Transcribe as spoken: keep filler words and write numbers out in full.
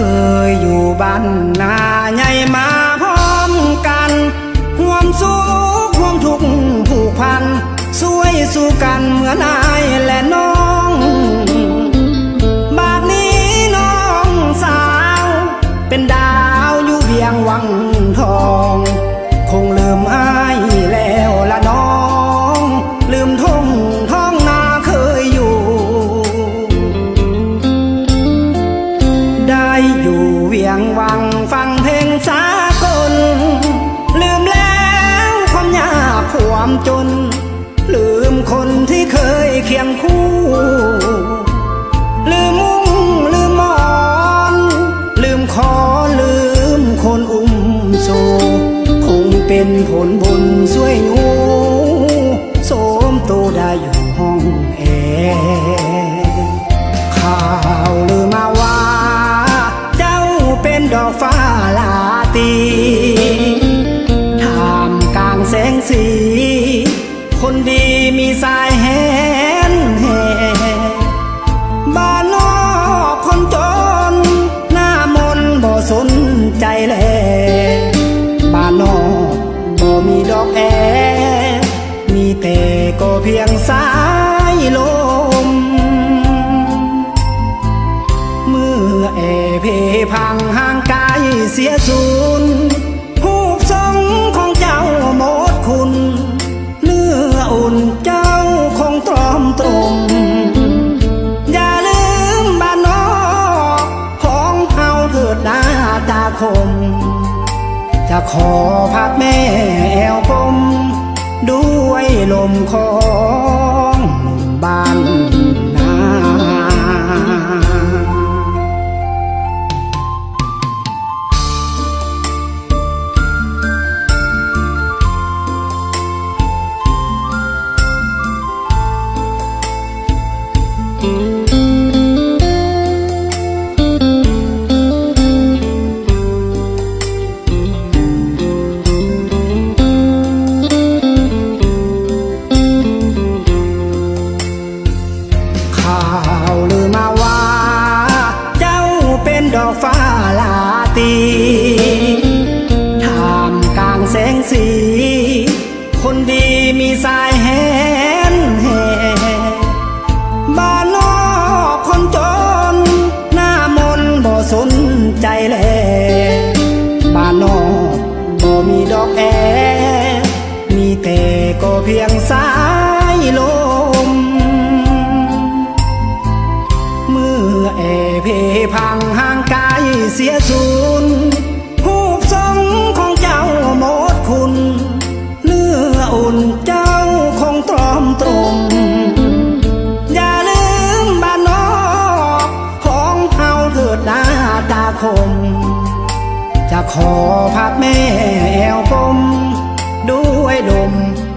ยอยู่บ้านนาใหญ่มาพร้อมกันห่วมสุขห่วมทุกข์ผูกพันช่วยสู้กันเหมือนอายและน้องบาดนี้น้องสาวเป็นดาวอยู่เวียงวังทองคงลืมอายแล้วละน้องลืมทุ่งท้องนาเคยอยู่ได้อยู่เวียงวังฟังเพลงสากลลืมแล้วความยากความจนลืมคนที่เคยเคียงคู่ลืมมุ้งลืมหมอนลืมคอลืมคนอุ้มโซคงเป็นผลบุญช่วยอยู่สมตัวได้อยู่ห้องแอร์ข่าวลือมาว่าเจ้าเป็นดอกฟ้าลาตีท่ามกลางแสงสีคนดีมีสายแหนแห่บ้านนอกคนจนหน้ามนบ่สนใจแลบ้านนอกบ่มีดอกแอมีแต่ก็เพียงสายลมเมื่อแอเพพังห่างกายเสียสูญผูกทรงของเจ้าหมดคุณเนื้ออุ่นเจ้าคงตรอมตรมอย่าลืมบ้านนอกของเฮาเถิดหน้าตาคมจะขอพักแม่แอวกลมด้วยลมของบ้านนาดอกฟ้าลาตีท่ามกลางแสงสีคนดีมีสายแหนแห่บ้านนอกคนจนหน้ามนบ่สนใจแลบ้านนอกบ่มีดอกแอมีแต่ก็เพียงสายลมเมื่อแอเพพังห่างกายเสียสูญผูกทรงของเจ้าหมดคุณเนื้ออุ่นเจ้าคงตรอมตรมอย่าลืมบ้านนอกของเฮาเถิดหน้าตาคมจะขอพักแม่แอวกลมด้วยดม